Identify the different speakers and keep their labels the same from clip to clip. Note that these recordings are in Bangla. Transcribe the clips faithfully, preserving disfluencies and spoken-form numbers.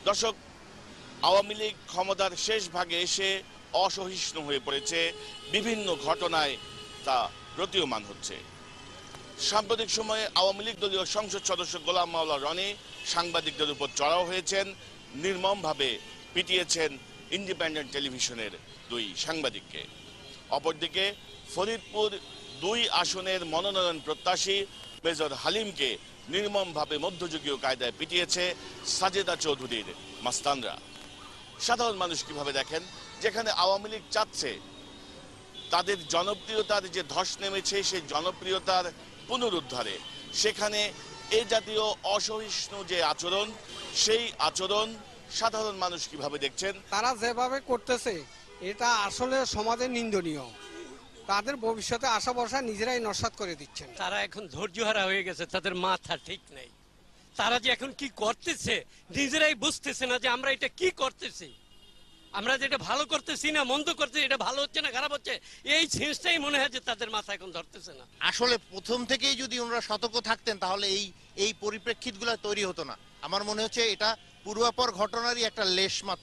Speaker 1: দর্শক, আওয়ামী লীগ ক্ষমতার শেষ ভাগে এসে অসহিষ্ণু হয়ে পড়েছে, বিভিন্ন ঘটনায় তা প্রতীয়মান হচ্ছে। সাম্প্রতিক সময়ে আওয়ামী লীগ দলীয় সংসদ সদস্য গোলাম মাওলা রনি সাংবাদিকদের উপর চড়াও হয়েছেন, নির্মমভাবে পিটিয়েছেন ইন্ডিপেন্ডেন্ট টেলিভিশনের দুই সাংবাদিককে। অপরদিকে ফরিদপুর দুই আসনের মনোনয়ন প্রত্যাশী মেজর হালিমকে নির্মমভাবে মধ্যযুগীয় কায়দায় পিটিয়েছে সাজেদা চৌধুরীর মাস্তানরা। সাধারণ মানুষ কিভাবে দেখেন? যেখানে আওয়ামী লীগ চাচ্ছে তাদের জনপ্রিয়তার যে ধস নেমেছে সেই জনপ্রিয়তার পুনরুদ্ধারে, সেখানে এই জাতীয় অসহিষ্ণু যে আচরণ, সেই আচরণ সাধারণ মানুষ কিভাবে দেখছেন?
Speaker 2: তারা যেভাবে করতেছে এটা আসলে সমাজে নিন্দনীয়। তাদের ভবিষ্যতে আশা ভরসা নিজেরাই নস্যাৎ করে দিচ্ছেন।
Speaker 3: তারা এখন ধৈর্যহারা হয়ে গেছে, তাদের মাথা ঠিক নেই। তারা যে এখন কি করতেছে নিজেরাই বুঝতেছে না যে আমরা এটা কি করতেছি, আমরা যেটা ভালো করতেছি না মন্দ করতেছি, এটা ভালো হচ্ছে না খারাপ হচ্ছে, এই সেন্সটাই মনে হয় যে তাদের মাথা এখন ধরতেছে না।
Speaker 4: আসলে প্রথম থেকেই যদি ওনারা সতর্ক থাকতেন তাহলে এই এই পরিপ্রেক্ষিতগুলো তৈরি হতো না। আমার মনে হচ্ছে এটা পূর্বাপর ঘটনারই একটা লেশ মাত্র,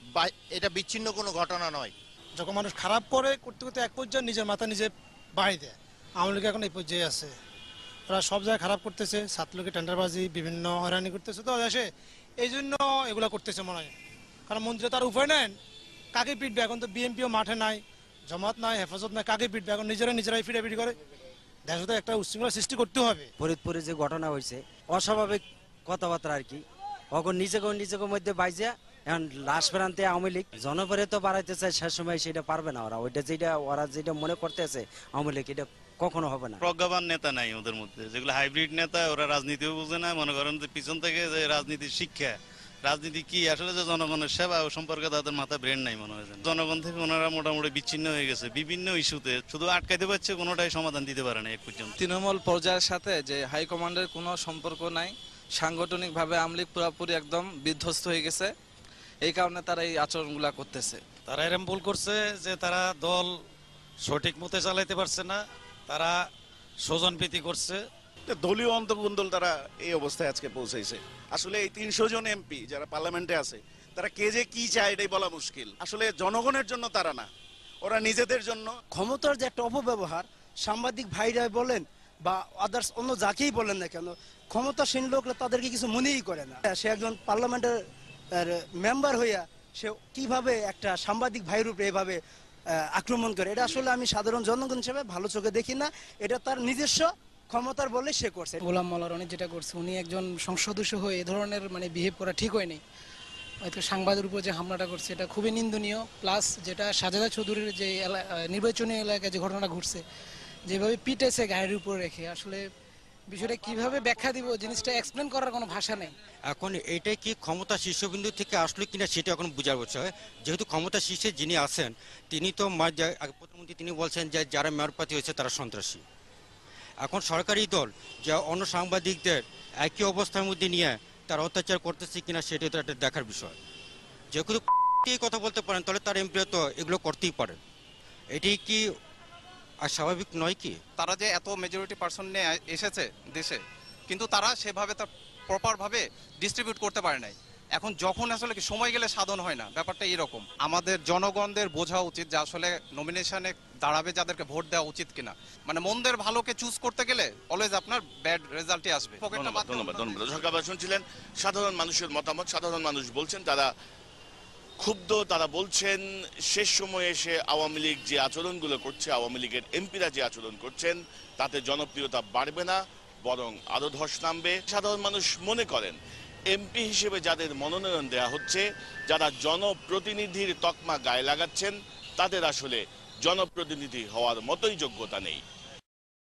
Speaker 4: এটা বিচ্ছিন্ন কোনো ঘটনা নয়।
Speaker 5: যখন মানুষ খারাপ করে করতে করতে এক পর্যায়ে নিজের মাথা নিজে বাড়ি দেয়। আওয়ামী লীগ এখন এই পর্যায়ে আছে, ওরা সব জায়গায় খারাপ করতেছে, ছাত্রলীগের টেন্ডারবাজি বিভিন্ন হয়রানি করতেছে, তো দেশে এই জন্য এগুলা করতেছে মনে হয়। কারণ মন্ত্রী তার উপায় নেন, কাকে পিটবে? এখন তো বিএনপিও মাঠে নাই, জমাত নাই, হেফাজত নাই, কাকে পিটবে? এখন নিজেরা নিজেরাই ফিটাফিটি করে দেশে তো একটা উচ্ছৃঙ্খলা সৃষ্টি করতে হবে।
Speaker 6: ফরিদপুরে যে ঘটনা হয়েছে অস্বাভাবিক কথাবার্তা আর কি, এখন নিজেকে নিজেকে মধ্যে বাইজা এখন লাশ প্রান্তে আওয়ামী লীগ জনপ্রিয় তো বাড়াইতে চায়, সে সময় সেটা পারবে না ওরা। ওইটা যেটা ওরা যেটা মনে করতেছে আওয়ামী লীগ, এটা কখনো হবে না।
Speaker 7: প্রজ্ঞাবান নেতা নাই ওদের মধ্যে, যেগুলো হাইব্রিড নেতা, ওরা রাজনীতিও বুঝে না। মনে করেন যে পিছন থেকে যে রাজনীতির শিক্ষা, রাজনীতি কি আসলে যে জনগণের সেবা ও সম্পর্কে তাদের মাথা ব্রেন নাই মনে হয়। জনগণ থেকে ওনারা মোটামুটি বিচ্ছিন্ন হয়ে গেছে বিভিন্ন ইস্যুতে, শুধু আটকাইতে পারছে, কোনোটাই সমাধান দিতে পারে না এক পর্যন্ত।
Speaker 8: তৃণমূল পর্যায়ের সাথে যে হাইকমান্ডের কোনো সম্পর্ক নাই, সাংগঠনিকভাবে আওয়ামী লীগ পুরোপুরি একদম বিধ্বস্ত হয়ে গেছে, এই কারণে তারা এই আচরণগুলা করতেছে।
Speaker 7: তারা এরম ভুল করছে যে তারা দল সঠিক মতে চালাইতে পারছে না, তারা স্বজনপ্রীতি করছে,
Speaker 9: দলীয় অন্তর্গুন্দল তারা এই অবস্থায় আজকে পৌঁছাইছে। আসলে এই তিনশো জন এমপি যারা পার্লামেন্টে আছে তারা কে যে কি চায় এটাই বলা মুশকিল। আসলে জনগণের জন্য তারা না, ওরা নিজেদের জন্য।
Speaker 10: ক্ষমতার যে একটা অপব্যবহার, সাংবাদিক ভাইরা বলেন বা আদার্স অন্য যাকেই বলেন না কেন, ক্ষমতাসীন লোকরা তাদেরকে কিছু মনেই করে না। সে একজন পার্লামেন্টের মেম্বার হইয়া সে কিভাবে একটা সাংবাদিক ভাইয়ের উপরে এভাবে আক্রমণ করে, এটা আসলে আমি সাধারণ জনগণ হিসেবে ভালো চোখে দেখি না। এটা তার নিজস্ব ক্ষমতার বলে সে করছে।
Speaker 2: গোলাম মাওলা রনি যেটা করছে, উনি একজন সংসদ সদস্য হয়ে এ ধরনের মানে বিহেভ করা ঠিক হয়নি। হয়তো সাংবাদিকের উপর যে হামলাটা করছে এটা খুবই নিন্দনীয়। প্লাস যেটা সাজেদা চৌধুরীর যে নির্বাচনী এলাকায় যে ঘটনা ঘটছে, যেভাবে পিটেছে গায়ের উপর রেখে, আসলে বিষয়টা কিভাবে ব্যাখ্যা দিব, জিনিসটা এক্সপ্লেন করার কোনো ভাষা নেই।
Speaker 6: এখন এইটাই কি ক্ষমতা শীর্ষবিন্দু থেকে আসলো কিনা সেটা এখন বোঝার বিষয়। যেহেতু ক্ষমতা শীর্ষে যিনি আছেন তিনি তো প্রধানমন্ত্রী, তিনি বলছেন যে যারা মেয়র প্রার্থী হয়েছে তারা সন্ত্রাসী। এখন সরকারি দল যে অন্য সাংবাদিকদের একই অবস্থার মধ্যে নিয়ে তারা অত্যাচার করতেছে কিনা সেটা তো একটা দেখার বিষয়। যেহেতু কথা বলতে পারেন তাহলে তার এমপি তো এগুলো করতেই পারেন, এটি কি আর স্বাভাবিক নয় কি?
Speaker 11: তারা যে এত মেজরিটি পার্সন নিয়ে এসেছে দেশে, কিন্তু তারা সেভাবে তার প্রপারভাবে ডিস্ট্রিবিউট করতে পারে নাই। এখন যখন আসলে কি সময় গেলে সাধন হয় না, ব্যাপারটা এরকম। আমাদের জনগণদের বোঝা উচিত যে আসলে নমিনেশনে দাঁড়াবে যাদেরকে ভোট দেওয়া উচিত কিনা। মানে মন্দের ভালোকে চুজ করতে গেলে অলওয়েজ আপনার ব্যাড রেজাল্টই আসবে।
Speaker 1: ধন্যবাদ ধন্যবাদ ধন্যবাদ সরকার শুনছিলেন সাধারণ মানুষের মতামত। সাধারণ মানুষ বলছেন তারা ক্ষুব্ধ, তারা বলছেন শেষ সময়ে এসে আওয়ামী লীগ যে আচরণগুলো করছে, আওয়ামী লীগের এমপিরা যে আচরণ করছেন তাতে জনপ্রিয়তা বাড়বে না, বরং আরো ধস নামবে। সাধারণ মানুষ মনে করেন এমপি হিসেবে যাদের মনোনয়ন দেয়া হচ্ছে, যারা জনপ্রতিনিধির তকমা গায়ে লাগাচ্ছেন, তাদের আসলে জনপ্রতিনিধি হওয়ার মতোই যোগ্যতা নেই।